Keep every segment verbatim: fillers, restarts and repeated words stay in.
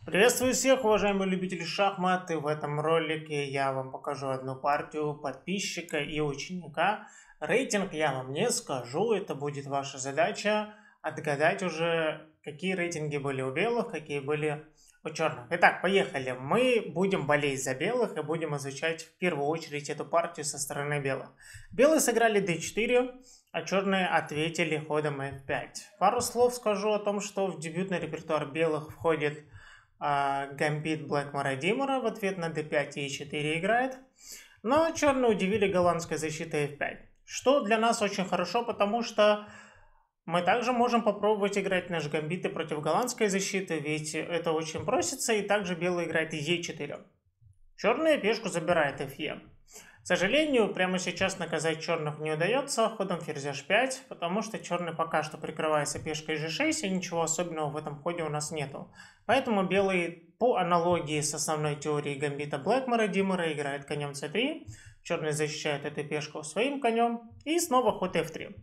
Приветствую всех, уважаемые любители шахмат, и в этом ролике я вам покажу одну партию подписчика и ученика. Рейтинг я вам не скажу, это будет ваша задача отгадать уже, какие рейтинги были у белых, какие были у черных. Итак, поехали. Мы будем болеть за белых и будем изучать в первую очередь эту партию со стороны белых. Белые сыграли дэ четыре, а черные ответили ходом эф пять. Пару слов скажу о том, что в дебютный репертуар белых входит гамбит Блэкмора Димора, в ответ на дэ пять и е четыре играет. Но черные удивили голландской защитой эф пять. Что для нас очень хорошо, потому что мы также можем попробовать играть наш гамбиты против голландской защиты, ведь это очень просится, и также белый играет е четыре. Черные пешку забирает эф е. К сожалению, прямо сейчас наказать черных не удается ходом ферзь аш пять, потому что черный пока что прикрывается пешкой же шесть, и ничего особенного в этом ходе у нас нету. Поэтому белый по аналогии с основной теорией гамбита Блэкмора Димора играет конем цэ три, черный защищает эту пешку своим конем, и снова ход эф три.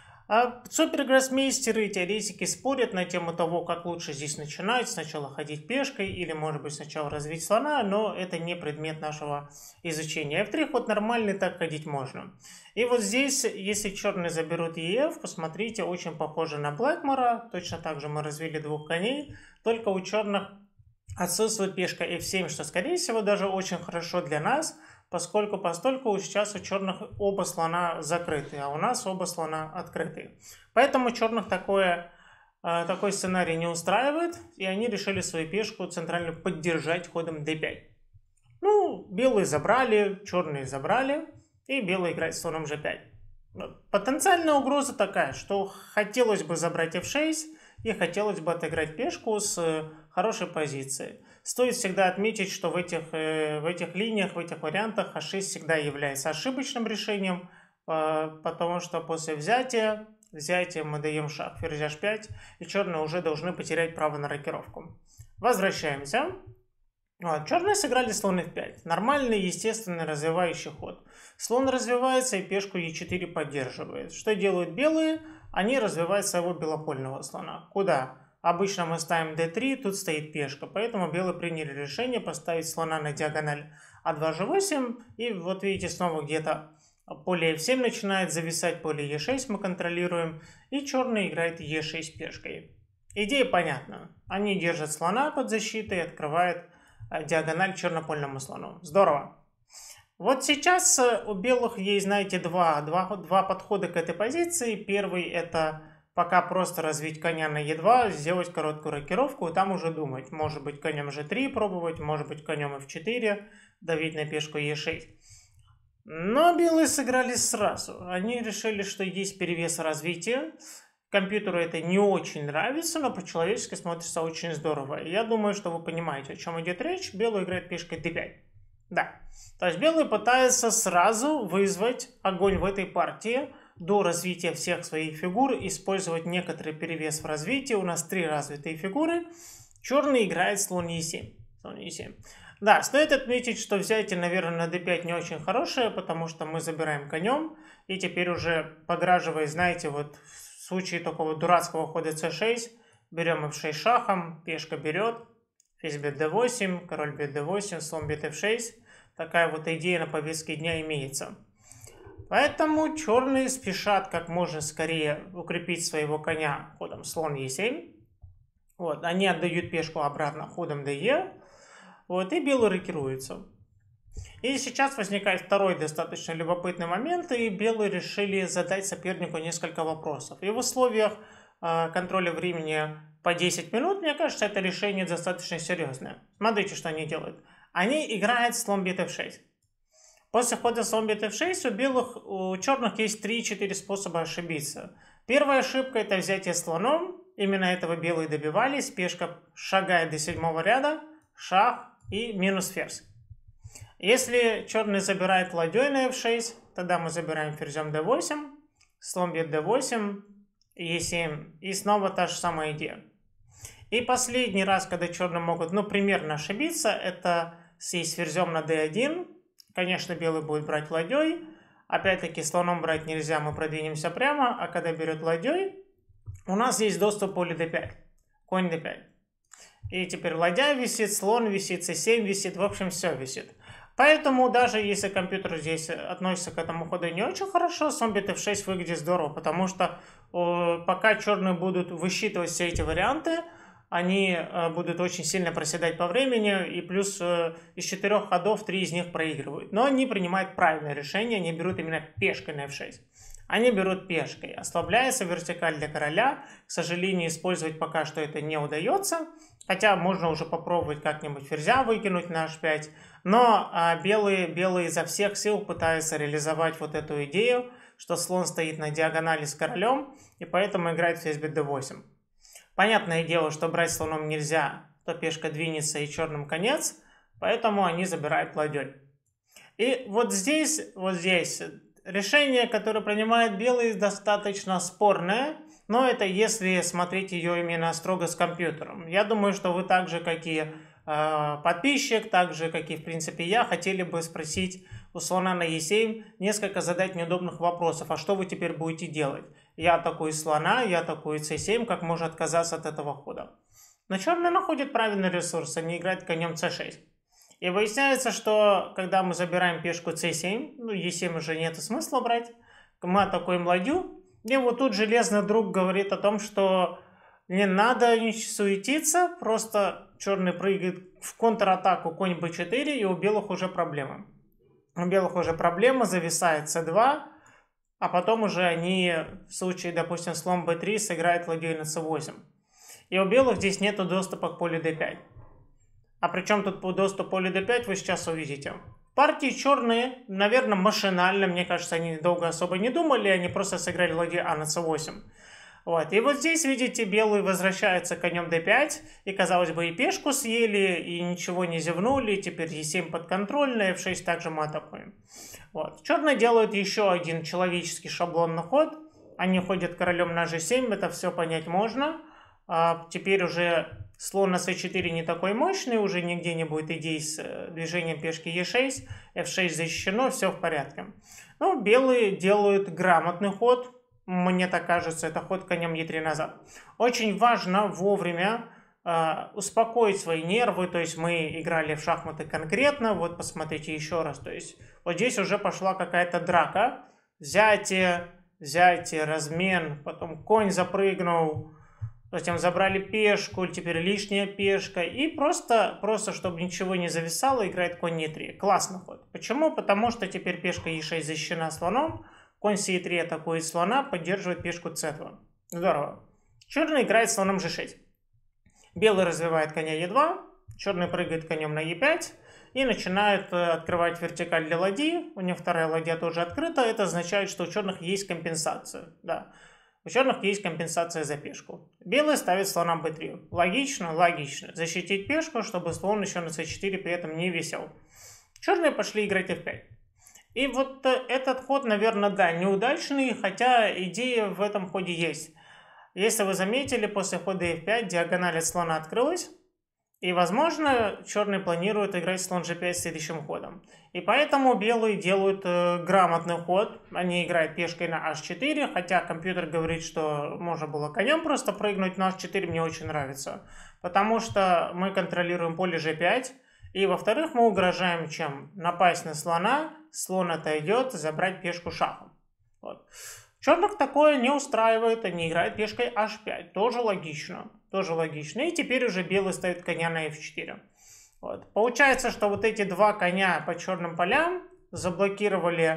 А супергроссмейстеры и теоретики спорят на тему того, как лучше здесь начинать, сначала ходить пешкой или, может быть, сначала развить слона, но это не предмет нашего изучения. эф три ход нормальный, так ходить можно. И вот здесь, если черные заберут и эф, посмотрите, очень похоже на Блэкмора, точно так же мы развили двух коней, только у черных отсутствует пешка эф семь, что, скорее всего, даже очень хорошо для нас, поскольку постольку сейчас у черных оба слона закрыты, а у нас оба слона открыты. Поэтому черных такое, такой сценарий не устраивает, и они решили свою пешку центрально поддержать ходом дэ пять. Ну, белые забрали, черные забрали, и белые играют слоном же пять. Потенциальная угроза такая, что хотелось бы забрать эф шесть, и хотелось бы отыграть пешку с хорошей позиции. Стоит всегда отметить, что в этих, в этих линиях, в этих вариантах аш шесть всегда является ошибочным решением, потому что после взятия, взятия мы даем шаг ферзь аш пять, и черные уже должны потерять право на рокировку. Возвращаемся. Вот, черные сыграли слон эф пять. Нормальный, естественный развивающий ход. Слон развивается и пешку е четыре поддерживает. Что делают белые? Они развивают своего белопольного слона. Куда? Обычно мы ставим дэ три, тут стоит пешка, поэтому белые приняли решение поставить слона на диагональ а два же восемь, и вот видите, снова где-то поле эф семь начинает зависать, поле е шесть мы контролируем, и черный играет е шесть пешкой. Идея понятна. Они держат слона под защитой и открывают диагональ чернопольному слону. Здорово. Вот сейчас у белых есть, знаете, два, два, два подхода к этой позиции. Первый это пока просто развить коня на е два, сделать короткую рокировку и там уже думать. Может быть конем же три пробовать, может быть конем эф четыре, давить на пешку е шесть. Но белые сыграли сразу. Они решили, что есть перевес развития. Компьютеру это не очень нравится, но по-человечески смотрится очень здорово. И я думаю, что вы понимаете, о чем идет речь. Белый играет пешкой дэ пять. Да. То есть белые пытаются сразу вызвать огонь в этой партии до развития всех своих фигур, использовать некоторый перевес в развитии. У нас три развитые фигуры. Черный играет слон е семь. Слон е семь. Да, стоит отметить, что взятие, наверное, на дэ пять не очень хорошее, потому что мы забираем конем. И теперь уже пограживая, знаете, вот в случае такого дурацкого хода цэ шесть, берем эф шесть шахом, пешка берет, ферзь бьет дэ восемь, король бьет дэ восемь, слон бьет эф шесть. Такая вот идея на повестке дня имеется. Поэтому черные спешат как можно скорее укрепить своего коня ходом слон е семь. Вот, они отдают пешку обратно ходом дэ. Вот, и белые рокируются. И сейчас возникает второй достаточно любопытный момент, и белые решили задать сопернику несколько вопросов. И в условиях э, контроля времени по десять минут, мне кажется, это решение достаточно серьезное. Смотрите, что они делают. Они играют слон бьет эф шесть. После хода слон бьет эф шесть у белых, у черных есть три-четыре способа ошибиться. Первая ошибка это взятие слоном. Именно этого белые добивались. Пешка шагает до седьмого ряда, шах и минус ферзь. Если черный забирает ладьей на эф шесть, тогда мы забираем ферзем дэ восемь, слон бьет дэ восемь, е семь, и снова та же самая идея. И последний раз, когда черные могут, ну, примерно ошибиться, это с ферзем на дэ один. Конечно, белый будет брать ладьей. Опять-таки, слоном брать нельзя, мы продвинемся прямо, а когда берет ладьей, у нас есть доступ к полю дэ пять, конь дэ пять. И теперь ладья висит, слон висит, цэ семь висит, в общем, все висит. Поэтому даже если компьютер здесь относится к этому ходу не очень хорошо, слон бит эф шесть выглядит здорово, потому что э, пока черные будут высчитывать все эти варианты, они э, будут очень сильно проседать по времени, и плюс э, из четырех ходов три из них проигрывают. Но они принимают правильное решение, они берут именно пешкой на эф шесть. Они берут пешкой, ослабляется вертикаль для короля. К сожалению, использовать пока что это не удается. Хотя можно уже попробовать как-нибудь ферзя выкинуть на аш пять. Но а, белые, белые изо всех сил пытаются реализовать вот эту идею, что слон стоит на диагонали с королем, и поэтому играет ферзь бит дэ восемь. Понятное дело, что брать слоном нельзя, то пешка двинется и черным конец, поэтому они забирают ладьей. И вот здесь, вот здесь решение, которое принимает белый, достаточно спорное, но это если смотреть ее именно строго с компьютером. Я думаю, что вы так же, как и э, подписчик, так же, как и в принципе я, хотели бы спросить у слона на е семь, несколько задать неудобных вопросов. А что вы теперь будете делать? Я атакую слона, я атакую цэ семь, как можно отказаться от этого хода? Но черные находят правильный ресурс, они играют конем цэ шесть. И выясняется, что когда мы забираем пешку цэ семь, ну, е семь уже нет смысла брать, мы атакуем ладью, и вот тут железный друг говорит о том, что не надо суетиться, просто черный прыгает в контратаку конь бэ четыре, и у белых уже проблема. У белых уже проблема, зависает цэ два, а потом уже они, в случае, допустим, слон бэ три, сыграют ладьей на цэ восемь. И у белых здесь нет доступа к полю дэ пять. А причем тут по доступу к полю дэ пять вы сейчас увидите. Партии черные, наверное, машинально, мне кажется, они долго особо не думали, они просто сыграли ладью а на цэ восемь. Вот. И вот здесь, видите, белые возвращаются конем дэ пять, и, казалось бы, и пешку съели, и ничего не зевнули, теперь е семь подконтрольно, эф шесть также мы атакуем. Вот. Черные делают еще один человеческий шаблонный ход, они ходят королем на же семь, это все понять можно. А теперь уже слон на цэ четыре не такой мощный, уже нигде не будет идей с движением пешки е шесть, эф шесть защищено, все в порядке. Ну, белые делают грамотный ход, мне так кажется, это ход конем е три назад. Очень важно вовремя э, успокоить свои нервы, то есть мы играли в шахматы конкретно, вот посмотрите еще раз, то есть вот здесь уже пошла какая-то драка, взятие, взятие, размен, потом конь запрыгнул, затем забрали пешку, теперь лишняя пешка. И просто, просто чтобы ничего не зависало, играет конь е три. Классный ход. Почему? Потому что теперь пешка е шесть защищена слоном. Конь с е три атакует слона, поддерживает пешку цэ два. Здорово. Черный играет слоном же шесть. Белый развивает коня е два. Черный прыгает конем на е пять. И начинает открывать вертикаль для ладьи. У него вторая ладья тоже открыта. Это означает, что у черных есть компенсация. Да. У черных есть компенсация за пешку. Белый ставит слона бэ три. Логично? Логично. Защитить пешку, чтобы слон еще на цэ четыре при этом не висел. Черные пошли играть эф пять. И вот этот ход, наверное, да, неудачный, хотя идея в этом ходе есть. Если вы заметили, после хода эф пять диагональ от слона открылась. И, возможно, черные планируют играть слон же пять следующим ходом. И поэтому белые делают э, грамотный ход. Они играют пешкой на аш четыре, хотя компьютер говорит, что можно было конем просто прыгнуть, но аш четыре мне очень нравится. Потому что мы контролируем поле же пять. И, во-вторых, мы угрожаем чем? Напасть на слона, слон отойдет, забрать пешку шахом. Вот. Черных такое не устраивает, они играют пешкой аш пять. Тоже логично. Тоже логично. И теперь уже белый ставит коня на эф четыре. Вот. Получается, что вот эти два коня по черным полям заблокировали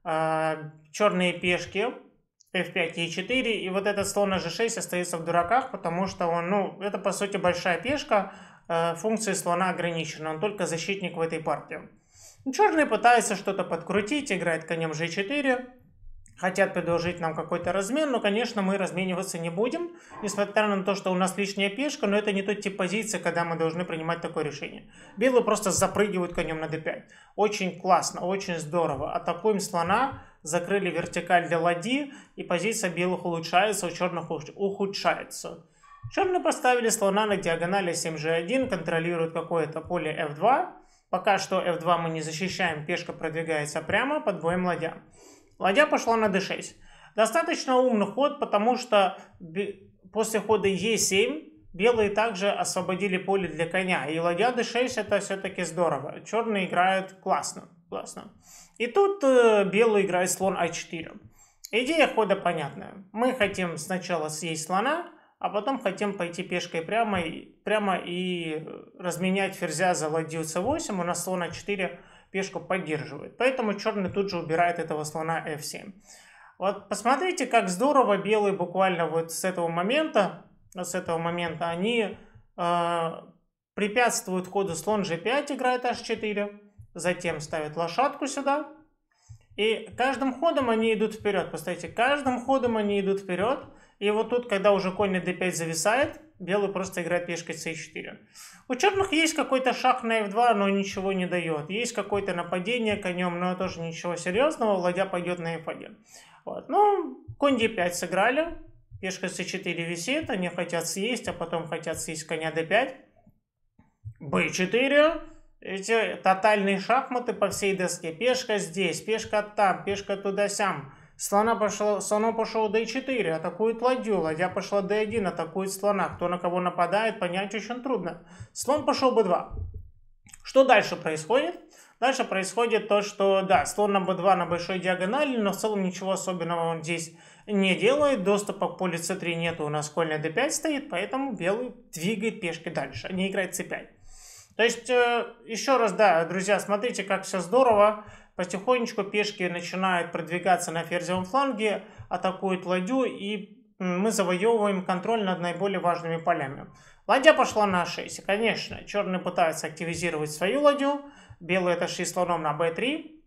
э, черные пешки эф пять и е четыре. И вот этот слон на же шесть остается в дураках, потому что он, ну, это по сути большая пешка. Э, функции слона ограничены. Он только защитник в этой партии. Черные пытаются что-то подкрутить, играет конем же четыре. Хотят предложить нам какой-то размен, но, конечно, мы размениваться не будем, несмотря на то, что у нас лишняя пешка, но это не тот тип позиции, когда мы должны принимать такое решение. Белые просто запрыгивают конем на дэ пять. Очень классно, очень здорово. Атакуем слона, закрыли вертикаль для ладьи, и позиция белых улучшается, у черных ухудшается. Черные поставили слона на диагонали семь же один, контролируют какое-то поле эф два. Пока что эф два мы не защищаем, пешка продвигается прямо под боем ладья. Ладья пошла на дэ шесть. Достаточно умный ход, потому что после хода е семь белые также освободили поле для коня. И ладья дэ шесть это все-таки здорово. Черные играют классно. классно. И тут э, белый играет слон а четыре. Идея хода понятная. Мы хотим сначала съесть слона, а потом хотим пойти пешкой прямо и, прямо и разменять ферзя за ладью цэ восемь. У нас слон а четыре пешку поддерживает. Поэтому черный тут же убирает этого слона эф семь. Вот посмотрите, как здорово белые буквально вот с этого момента, с этого момента они э, препятствуют ходу слон жэ пять, играет аш четыре, затем ставят лошадку сюда. И каждым ходом они идут вперед. Посмотрите, каждым ходом они идут вперед. И вот тут, когда уже конь на дэ пять зависает, белый просто играет пешкой цэ четыре. У черных есть какой-то шаг на эф два, но ничего не дает. Есть какое-то нападение конем, но тоже ничего серьезного. Ладья пойдет на эф один. Вот. Ну, конь дэ пять сыграли. Пешка цэ четыре висит. Они хотят съесть, а потом хотят съесть коня дэ пять. бэ четыре. Эти тотальные шахматы по всей доске. Пешка здесь, пешка там, пешка туда-сям. Слона пошел, слону пошел дэ четыре, атакует ладью. Ладья пошла дэ один, атакует слона. Кто на кого нападает, понять очень трудно. Слон пошел бэ два. Что дальше происходит? Дальше происходит то, что, да, слон на бэ два на большой диагонали, но в целом ничего особенного он здесь не делает. Доступа к полю цэ три нету, у нас конь на дэ пять стоит, поэтому белый двигает пешки дальше, а не играет цэ пять. То есть, еще раз, да, друзья, смотрите, как все здорово. Потихонечку пешки начинают продвигаться на ферзевом фланге, атакуют ладью, и мы завоевываем контроль над наиболее важными полями. Ладья пошла на а шесть. И, конечно, черные пытаются активизировать свою ладью. Белые отошли слоном на бэ три.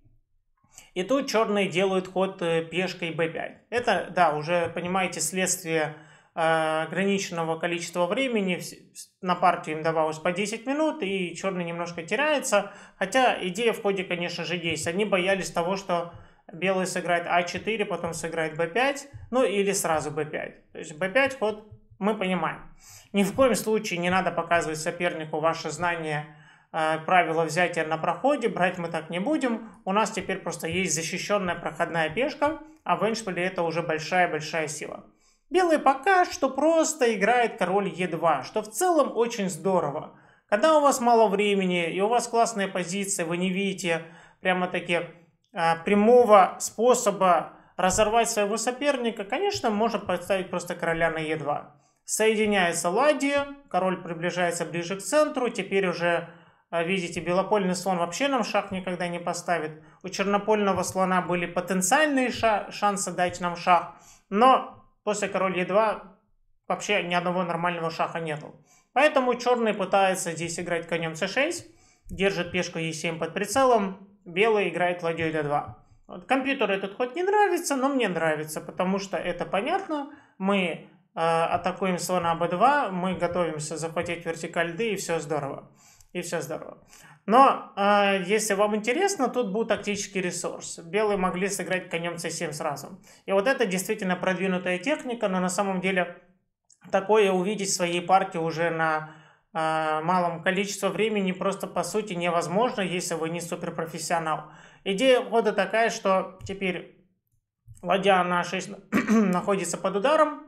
И тут черные делают ход пешкой бэ пять. Это, да, уже, понимаете, следствие ограниченного количества времени. На партию им давалось по десять минут, и черный немножко теряется. Хотя идея в ходе, конечно же, есть. Они боялись того, что белый сыграет а четыре, потом сыграет бэ пять, ну или сразу бэ пять. То есть бэ пять ход мы понимаем. Ни в коем случае не надо показывать сопернику ваше знание э, правила взятия на проходе. Брать мы так не будем. У нас теперь просто есть защищенная проходная пешка, а в эндшпиле это уже большая-большая сила. Белый пока что просто играет король е два, что в целом очень здорово. Когда у вас мало времени и у вас классная позиция, вы не видите прямо-таки э, прямого способа разорвать своего соперника, конечно, можно поставить просто короля на е два. Соединяется ладья, король приближается ближе к центру, теперь уже, э, видите, белопольный слон вообще нам шах никогда не поставит. У чернопольного слона были потенциальные ша шансы дать нам шах, но после король е два вообще ни одного нормального шаха нету. Поэтому черный пытается здесь играть конем цэ шесть, держит пешку е семь под прицелом, белый играет ладьей дэ два. Вот, компьютеру этот ход не нравится, но мне нравится, потому что это понятно. Мы э, атакуем слона бэ два, мы готовимся захватить вертикаль дэ, и все здорово. И все здорово. Но, э, если вам интересно, тут был тактический ресурс. Белые могли сыграть конем цэ семь сразу. И вот это действительно продвинутая техника, но на самом деле такое увидеть в своей партии уже на э, малом количестве времени просто по сути невозможно, если вы не суперпрофессионал. Идея хода такая, что теперь ладья на а шесть находится под ударом.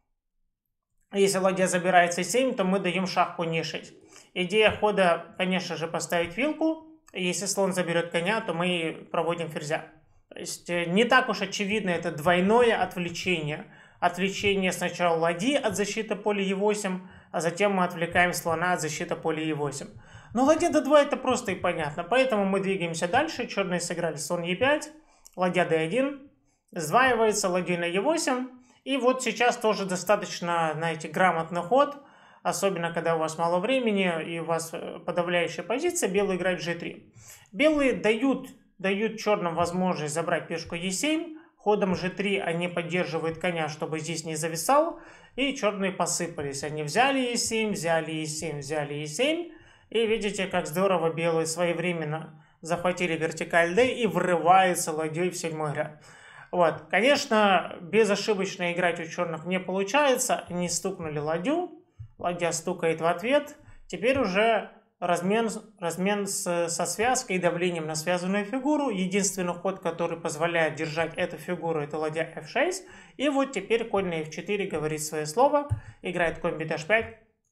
Если ладья забирает цэ семь, то мы даем шах конь е шесть. Идея хода, конечно же, поставить вилку. Если слон заберет коня, то мы проводим ферзя. То есть не так уж очевидно, это двойное отвлечение. Отвлечение сначала ладьи от защиты поля е восемь, а затем мы отвлекаем слона от защиты поля е восемь. Но ладья дэ два это просто и понятно. Поэтому мы двигаемся дальше. Черные сыграли слон е пять, ладья дэ один, сдваивается ладьей на е восемь. И вот сейчас тоже достаточно, знаете, грамотный ход. Особенно, когда у вас мало времени и у вас подавляющая позиция, белые играют жэ три. Белые дают, дают черным возможность забрать пешку е семь. Ходом жэ три они поддерживают коня, чтобы здесь не зависал. И черные посыпались. Они взяли е семь, взяли е семь, взяли е семь. И видите, как здорово белые своевременно захватили вертикаль дэ и врываются ладьей в седьмой ряд. Вот. Конечно, безошибочно играть у черных не получается. Они стукнули ладью. Ладья стукает в ответ. Теперь уже размен, размен с, со связкой и давлением на связанную фигуру. Единственный ход, который позволяет держать эту фигуру, это ладья эф шесть. И вот теперь конь на эф четыре говорит свое слово. Играет конь бэ эйч пять.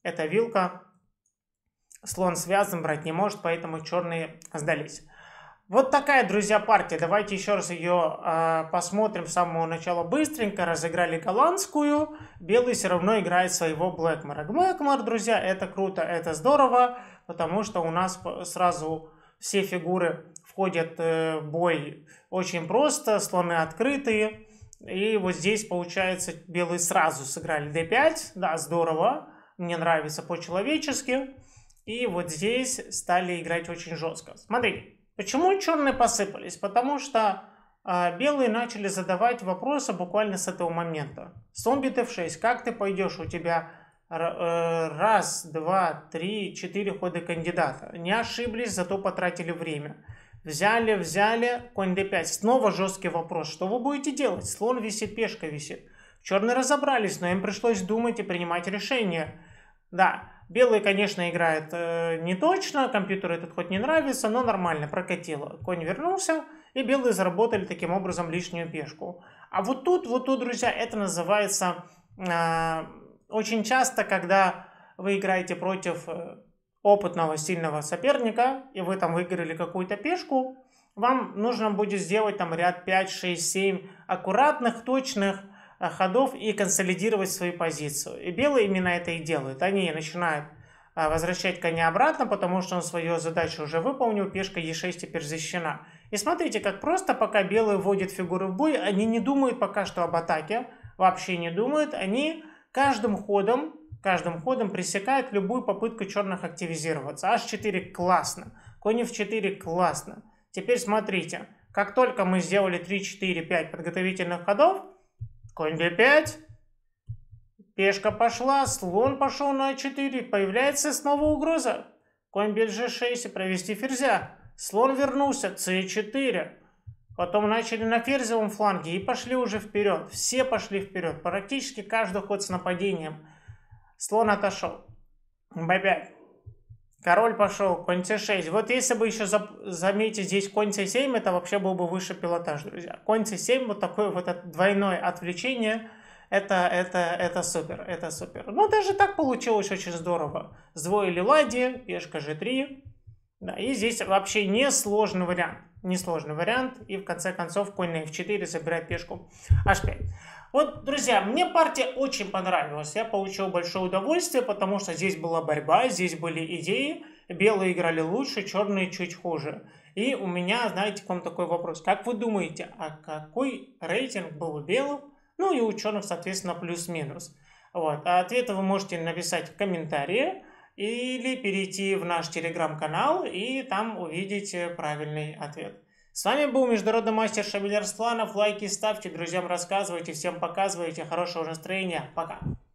это вилка. Слон связан, брать не может, поэтому черные сдались. Вот такая, друзья, партия. Давайте еще раз ее э, посмотрим с самого начала быстренько. Разыграли голландскую. Белый все равно играет своего Блэкмора. Блэкмор, друзья, это круто, это здорово, потому что у нас сразу все фигуры входят э, в бой очень просто, слоны открытые. И вот здесь, получается, белые сразу сыграли дэ пять. Да, здорово, мне нравится по-человечески. И вот здесь стали играть очень жестко. Смотрите. Почему черные посыпались? Потому что э, белые начали задавать вопросы буквально с этого момента. Слон бит эф шесть, как ты пойдешь? У тебя э, раз, два, три, четыре хода кандидата. Не ошиблись, зато потратили время. Взяли, взяли, конь дэ пять. Снова жесткий вопрос. Что вы будете делать? Слон висит, пешка висит. Черные разобрались, но им пришлось думать и принимать решения. Да. Белые, конечно, играют э, не точно, компьютеру этот ход не нравится, но нормально, прокатило. Конь вернулся, и белые заработали таким образом лишнюю пешку. А вот тут, вот тут, друзья, это называется э, очень часто, когда вы играете против опытного, сильного соперника, и вы там выиграли какую-то пешку, вам нужно будет сделать там ряд пять, шесть, семь аккуратных, точных ходов и консолидировать свою позицию. И белые именно это и делают. Они начинают возвращать коня обратно, потому что он свою задачу уже выполнил, пешка е шесть теперь защищена. И смотрите, как просто, пока белые вводят фигуры в бой, они не думают пока что об атаке, вообще не думают, они каждым ходом, каждым ходом пресекают любую попытку черных активизироваться. аш четыре классно, конь эф четыре классно. Теперь смотрите, как только мы сделали три, четыре, пять подготовительных ходов, конь дэ пять, пешка пошла, слон пошел на а четыре, появляется снова угроза. Конь бьет же шесть и провести ферзя. Слон вернулся, цэ четыре. Потом начали на ферзевом фланге и пошли уже вперед. Все пошли вперед, практически каждый ход с нападением. Слон отошел. бэ пять. Король пошел, конь цэ шесть. Вот если бы еще заметить здесь конь цэ семь, это вообще был бы выше пилотаж, друзья. Конь цэ семь, вот такое вот двойное отвлечение, это, это, это супер, это супер. Ну, даже так получилось очень здорово. Сдвоили ладьи, пешка же три. Да, и здесь вообще не сложный вариант. Несложный вариант. И в конце концов конь на эф четыре забирает пешку аш пять. Вот, друзья, мне партия очень понравилась. Я получил большое удовольствие, потому что здесь была борьба, здесь были идеи. Белые играли лучше, черные чуть хуже. И у меня, знаете, к вам такой вопрос. Как вы думаете, а какой рейтинг был у белых? Ну и у черных, соответственно, плюс-минус. Вот. А ответы вы можете написать в комментарии или перейти в наш телеграм-канал и там увидеть правильный ответ. С вами был международный мастер Шабель Арсланов. Лайки ставьте, друзьям рассказывайте, всем показывайте. Хорошего настроения. Пока.